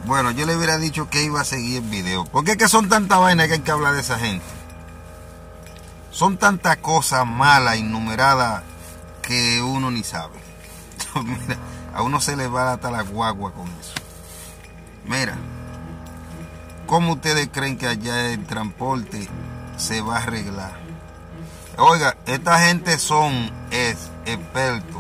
Bueno, yo le hubiera dicho que iba a seguir el video. Porque es que son tantas vainas que hay que hablar de esa gente. Son tantas cosas malas, innumeradas, que uno ni sabe. Mira, a uno se le va hasta la guagua con eso. Mira, ¿cómo ustedes creen que allá el transporte se va a arreglar? Oiga, esta gente son expertos.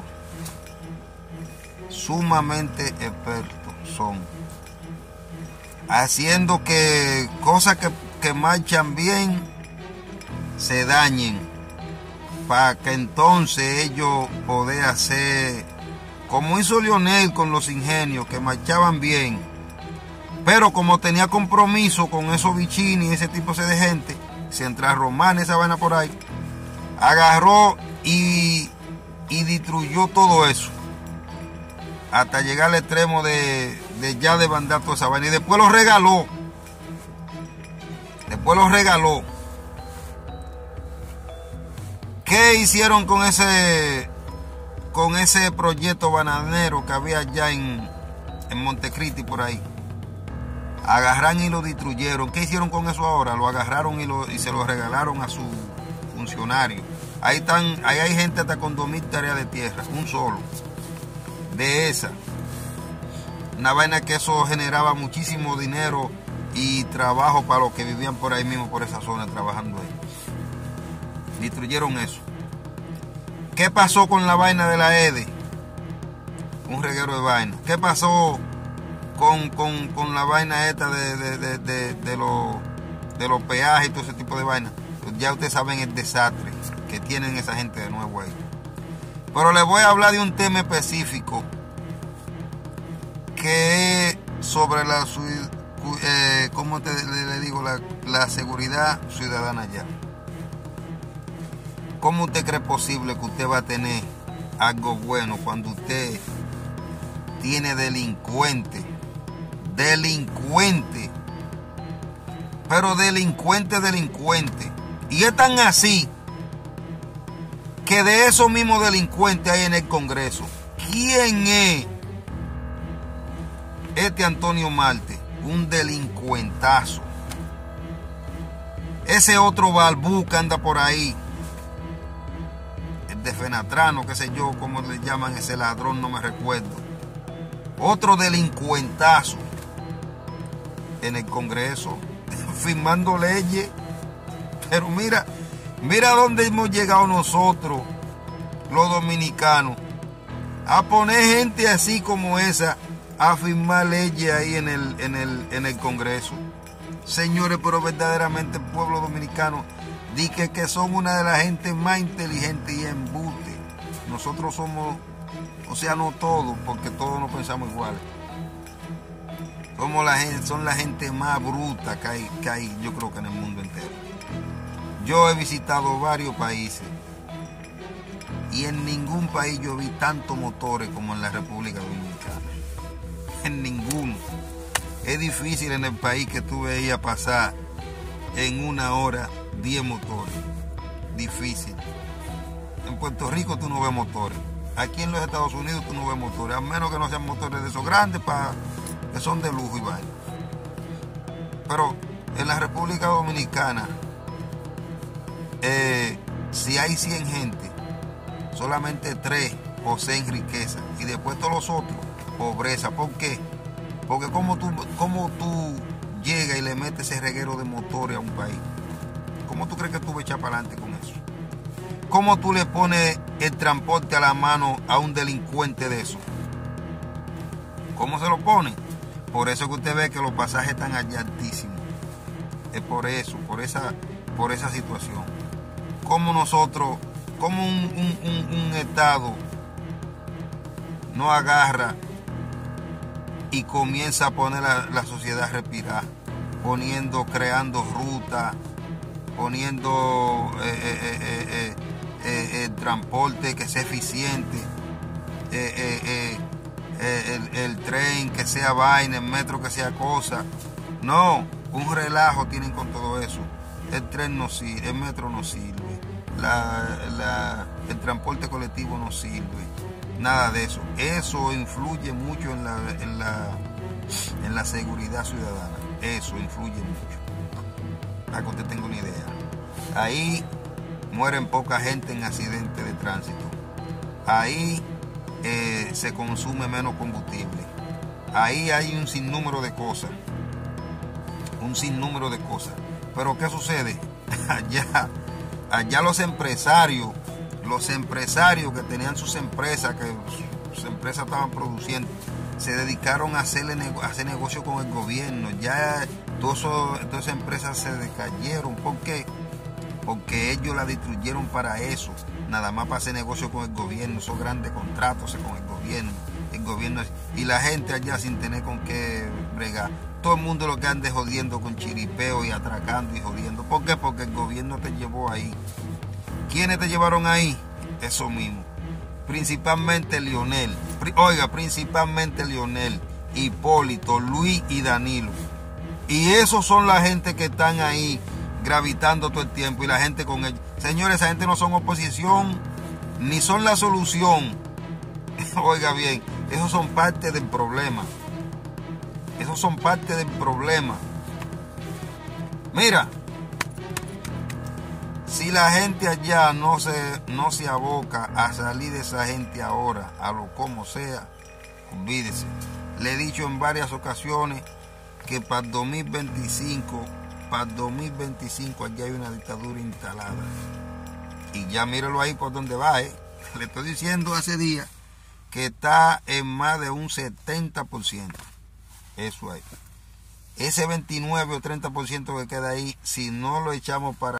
Sumamente expertos son. Haciendo que cosas que marchan bien se dañen, para que entonces ellos puedan hacer como hizo Lionel con los ingenios, que marchaban bien, pero como tenía compromiso con esos bichini y ese tipo de gente, Central Romana, esa vaina por ahí, agarró y destruyó todo eso hasta llegar al extremo de ya de mandar toda esa vaina, y después lo regaló. ¿Qué hicieron con ese proyecto bananero que había allá en Montecristi por ahí? Agarran y lo destruyeron. ¿Qué hicieron con eso ahora? Lo agarraron y se lo regalaron a sus funcionarios. Ahí hay gente hasta con 2000 tareas de tierra, un solo de esa. Una vaina que eso generaba muchísimo dinero y trabajo para los que vivían por ahí mismo, por esa zona, trabajando ahí. Destruyeron eso. ¿Qué pasó con la vaina de la EDE? Un reguero de vaina. ¿Qué pasó con la vaina esta de los peajes y todo ese tipo de vaina? Ya ustedes saben el desastre que tienen esa gente de nuevo ahí. Pero les voy a hablar de un tema específico, que es sobre la seguridad ciudadana allá. ¿Cómo usted cree posible que usted va a tener algo bueno cuando usted tiene delincuentes, pero delincuentes? Y es tan así que de esos mismos delincuentes hay en el Congreso. ¿Quién es este Antonio Marte? Un delincuentazo. Ese otro balbú que anda por ahí, el de Fenatrano, qué sé yo, cómo le llaman ese ladrón, no me recuerdo. Otro delincuentazo en el Congreso, firmando leyes. Pero mira dónde hemos llegado nosotros, los dominicanos, a poner gente así como esa a firmar leyes ahí en el Congreso. Señores, pero verdaderamente el pueblo dominicano dice que son una de las gentes más inteligentes y embuste. Nosotros somos, o sea, no todos, porque todos no pensamos iguales. Son la gente más bruta que hay, yo creo que en el mundo entero. Yo he visitado varios países y en ningún país yo vi tantos motores como en la República Dominicana. En ninguno. Es difícil en el país que tú veías pasar en una hora 10 motores. Difícil. En Puerto Rico tú no ves motores. Aquí en los Estados Unidos tú no ves motores, a menos que no sean motores de esos grandes que son de lujo y vaina. Pero en la República Dominicana, si hay 100 gente, solamente 3 poseen riqueza y después todos los otros pobreza. ¿Por qué? Porque como tú llegas y le metes ese reguero de motores a un país, ¿cómo tú crees que tú vas a echar para adelante con eso? ¿Cómo tú le pones el transporte a la mano a un delincuente de eso? ¿Cómo se lo pone? Por eso que usted ve que los pasajes están allá altísimos. Es por eso, por esa situación. ¿Cómo nosotros, como un Estado no agarra y comienza a poner la sociedad a respirar, creando rutas, poniendo el transporte que sea eficiente, el tren que sea vaina, el metro que sea cosa? No, un relajo tienen con todo eso. El tren no sirve, el metro no sirve, el transporte colectivo no sirve, nada de eso. Eso influye mucho en la la seguridad ciudadana. Eso influye mucho, para que usted tenga una idea. Ahí mueren poca gente en accidentes de tránsito. Ahí se consume menos combustible. Ahí hay un sinnúmero de cosas. Un sinnúmero de cosas. Pero ¿qué sucede? Allá los empresarios que tenían sus empresas, que sus empresas estaban produciendo, se dedicaron a hacer negocio con el gobierno. Ya todas esas empresas se decayeron. ¿Por qué? Porque ellos la destruyeron para eso, nada más para hacer negocio con el gobierno, esos grandes contratos con el gobierno, y la gente allá sin tener con qué bregar. Todo el mundo lo que ande jodiendo con chiripeo y atracando y jodiendo. ¿Por qué? Porque el gobierno te llevó ahí. ¿Quiénes te llevaron ahí? Eso mismo. Principalmente Lionel, Hipólito, Luis y Danilo. Y esos son la gente que están ahí gravitando todo el tiempo, y la gente con ellos. Señores, esa gente no son oposición, ni son la solución. Oiga bien, esos son parte del problema. Esos son parte del problema. Mira, si la gente allá no se aboca a salir de esa gente ahora, a lo como sea, olvídese. Le he dicho en varias ocasiones que para el 2025 allá hay una dictadura instalada. Y ya míralo ahí por donde va, Le estoy diciendo hace días que está en más de un 70%. Eso ahí. Ese 29 o 30% que queda ahí, si no lo echamos para